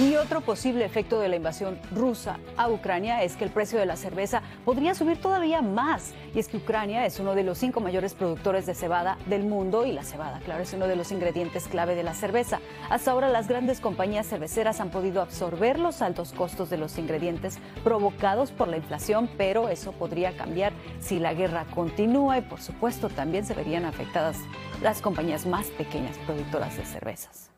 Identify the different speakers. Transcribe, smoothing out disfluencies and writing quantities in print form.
Speaker 1: Y otro posible efecto de la invasión rusa a Ucrania es que el precio de la cerveza podría subir todavía más. Y es que Ucrania es uno de los 5 mayores productores de cebada del mundo y la cebada, claro, es uno de los ingredientes clave de la cerveza. Hasta ahora las grandes compañías cerveceras han podido absorber los altos costos de los ingredientes provocados por la inflación, pero eso podría cambiar si la guerra continúa y por supuesto también se verían afectadas las compañías más pequeñas productoras de cervezas.